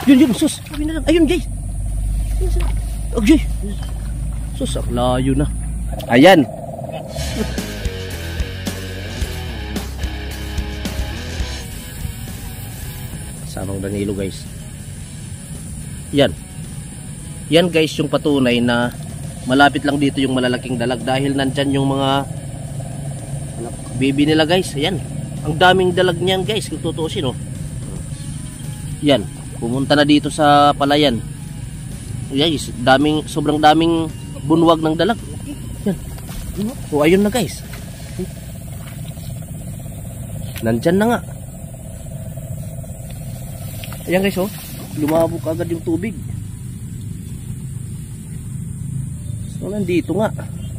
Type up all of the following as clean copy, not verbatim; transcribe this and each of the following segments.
Yun, sus. Sabi na lang. Ayun, guys. Okay. Sus, ang layo na. Ayan. Samang Danilo, guys. Yan. Yan, guys, yung patunay na malapit lang dito yung malalaking dalag dahil nandyan yung mga baby nila, guys. Ayan. Ang daming dalag niyan, guys, kung tutuusin, oh. Yan. Pumunta na dito sa palayan. Guys, sobrang daming bunwag ng dalag. Yan. O, ayun na, guys. Nandyan na nga. Ayan, guys, oh. Lumabog agad yung tubig. So, nandito nga.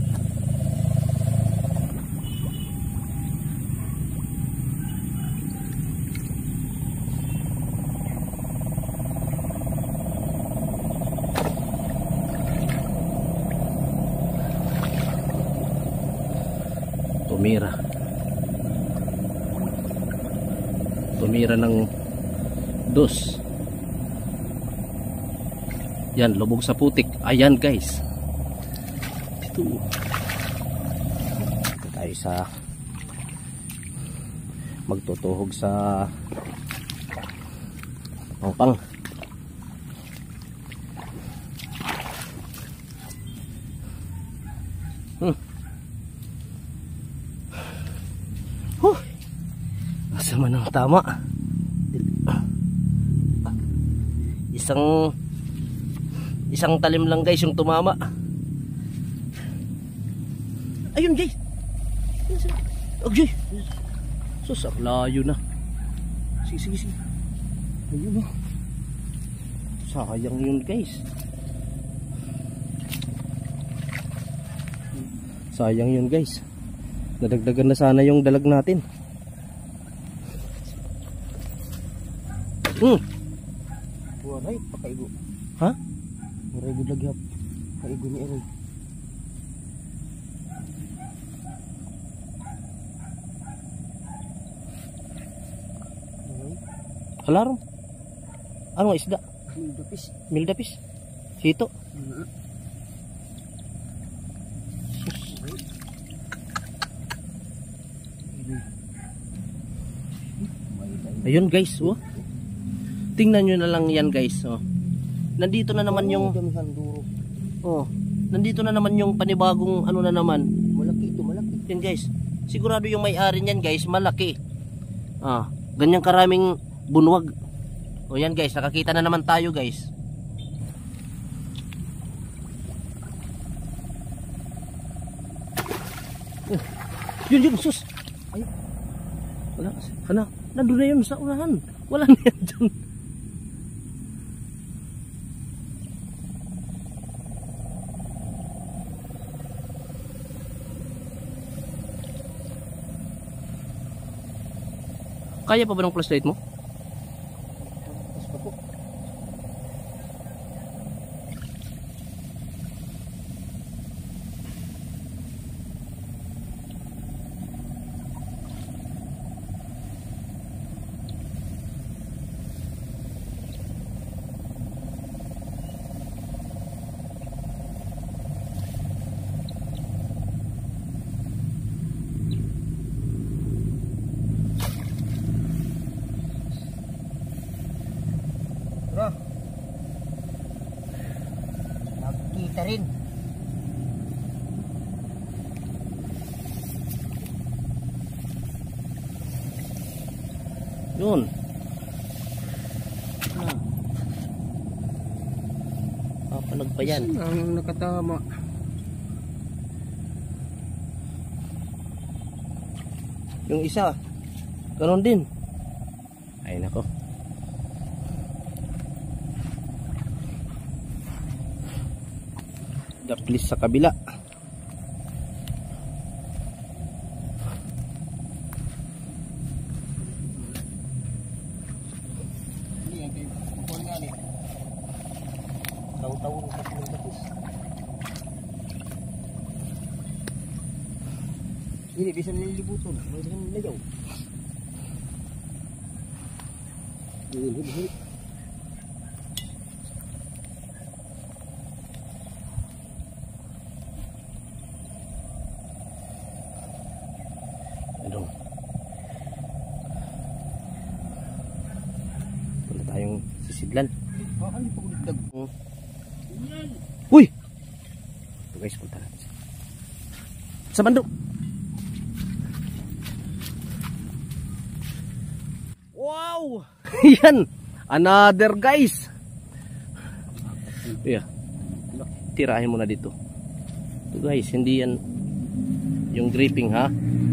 Tumira ng dos. Yan, lubog sa putik. Ayan, guys. Ito tayo sa magtutuhog sa pangpang. Asa man ang tama. Isang talim lang, guys, yung tumama. Ayun, guys. Okay. Sus, ang layo na. Sige. Ayun, oh. Sayang yun, guys. Sayang yun, guys. Nadagdagan na sana yung dalag natin. Waray, pakaigo. Ha? Waray gud lagyap. Pakaigo ni Eroy. Halarong. Ano nga isda? Mildapis. Mildapis. Sito. Ayun, guys, oh. Tingnan nyo na lang yan, guys, oh. Nandito na naman yung nandito na naman yung panibagong ano na naman. Malaki ito, malaki. Yan, guys. Sigurado yung may-ari niyan, guys, malaki. Ganyang karaming bunwag. O yan, guys, nakakita na naman tayo, guys. Yun, sus. Ay. Wala. Nandun na yun sa unahan. Wala na yan dyan. Kaya pa ba ng flashlight mo? Nakita rin. Yun. Papalag pa yan. Ang nakatama. Yung isa, ganoon din. Ay nako. Daplis sa kabila. Taw-taw sa tapos. Ini bisa nilibuton, bisa nilayaw. Dili. Sidlan. Ano pa ulit dag? Uy! Ito guys, punta natin. Sa bando. Wow! Yan! Another guys! Yeah. Tirahin mo na dito. Ito guys, hindi yan yung gripping ha.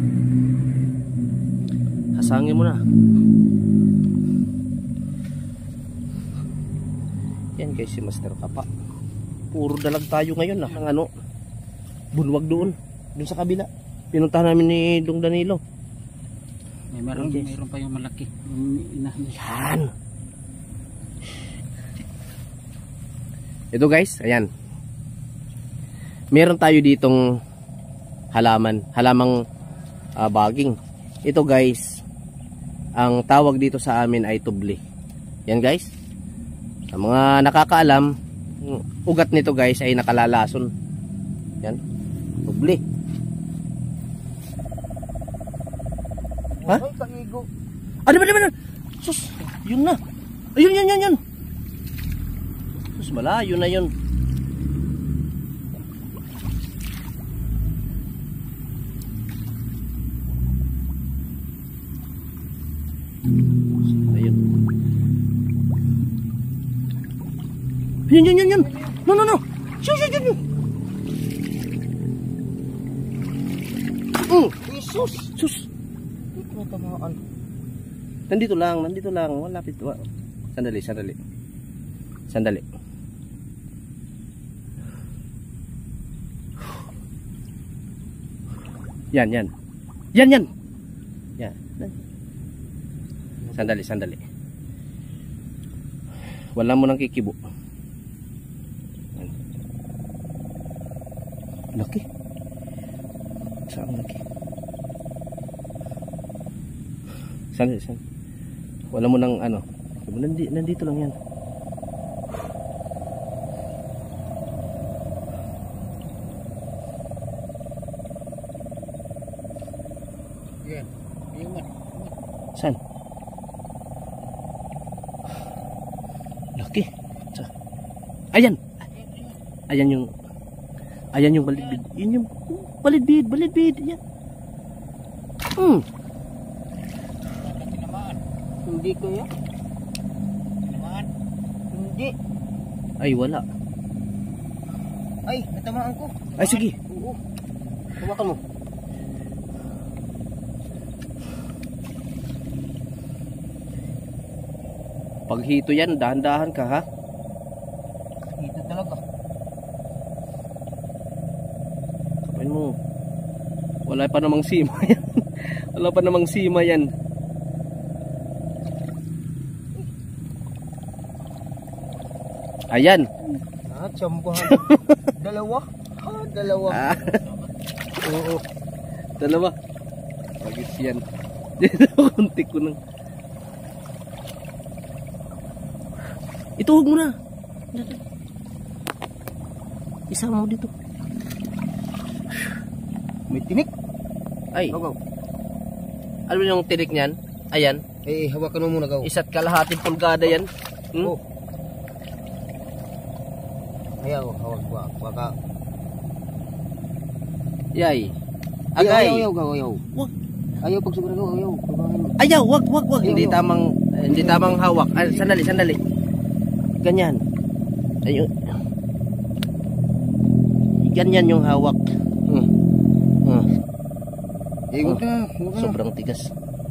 Hasangin mo na. Yan guys si Master Kapa. Puro dalag tayo ngayon ng ano, bunwag doon sa kabila. Pinuntahan namin ni Dong Danilo. Meron pa yung malaki. Yung inahin. Yan. Ito guys, ayan. Meron tayo ditong halamang baging. Ito guys, ang tawag dito sa amin ay tubli. Yan guys. Sa mga nakakaalam, ugat nito guys ay nakalalason. Yan. Tubli. Ha? Ay, kaigo. Ano ba? Sus, yun na. Ayun, yan. Sus, malayo na yun. Ayun. Yun. No. Sus. Jesus! Sus. Matamaan. Nandito lang. Malapit. Sandali. Yan. Yan. Sandali. Wala mo nang kikibo. Yan. Laki. Saan laki? Sandali. Wala mo nang ano. Nandito lang yan. Yan. Saan? Laki. Ayan yung balidbid. Yun yung balidbid. Ayan. Hindi kaya? Tinamaan? Hindi. Ay, wala. Ay, natamaan ko. Ay, sige. Oo. Tumakan mo. Paghito yan, dahan-dahan ka ha. Ito talaga. Kapain mo. Wala pa namang sima yan. Ayan. Tsambahan. Dalawa. Dalawa. Oo. Dalawa. Bagis yan. Kunti ko nang. Ituhog mo na. Isama mo dito. May tinik. Ay. Gaw. Ano yung tinik niyan? Ayan. Hawakan mo muna gaw. 1.5 pulgada yan. Oh. Ayaw, hawak ko. Baka. Yay. Agay. Ayaw. Wag. Ayaw pag sobra gaw, ayaw. Ayaw, wag. Hindi tamang hawak. Sandali. Ganyan. Ayun. Ganyan yung hawak. Wag na. Sobrang tigas.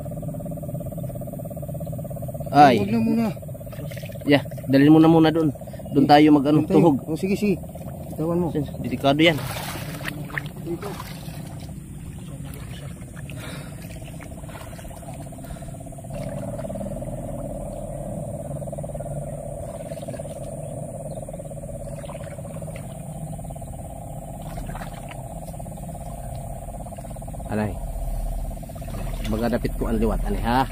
Ay. Wag na muna. Yeah, dalhin mo na muna doon. Doon tayo tuhog. Oh, sige. Tawan mo. Delikado yan. Anay. Baga dapit ko ang liwat, anay ha.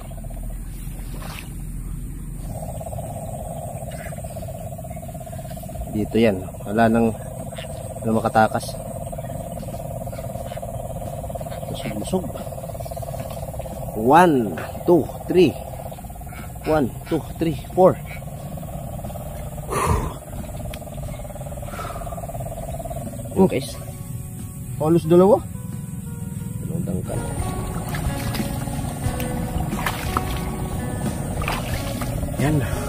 Dito yan, wala nang makatakas. Busog. 1, 2, 3. 1, 2, 3, 4. Yun guys. Halos dalawa. Dalawang dangkal. Yan.